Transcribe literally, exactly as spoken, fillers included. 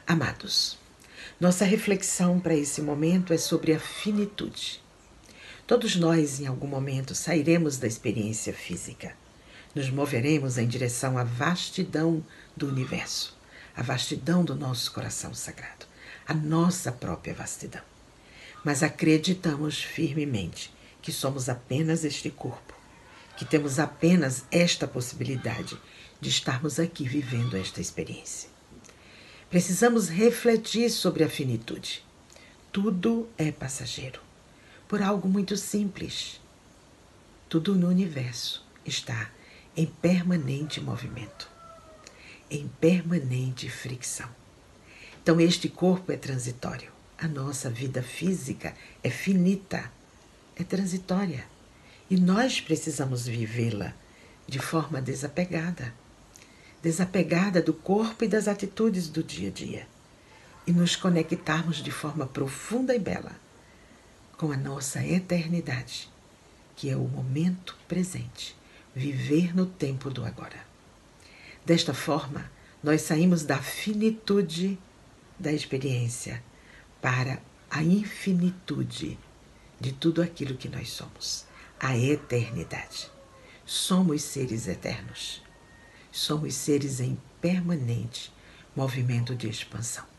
Amados, nossa reflexão para esse momento é sobre a finitude. Todos nós, em algum momento, sairemos da experiência física. Nos moveremos em direção à vastidão do universo, à vastidão do nosso coração sagrado, à nossa própria vastidão. Mas acreditamos firmemente que somos apenas este corpo, que temos apenas esta possibilidade de estarmos aqui vivendo esta experiência. Precisamos refletir sobre a finitude. Tudo é passageiro, por algo muito simples. Tudo no universo está em permanente movimento, em permanente fricção. Então este corpo é transitório. A nossa vida física é finita, é transitória. E nós precisamos vivê-la de forma desapegada. Desapegada do corpo e das atitudes do dia a dia. E nos conectarmos de forma profunda e bela com a nossa eternidade, que é o momento presente, viver no tempo do agora. Desta forma, nós saímos da finitude da experiência para a infinitude de tudo aquilo que nós somos, a eternidade. Somos seres eternos. Somos seres em permanente movimento de expansão.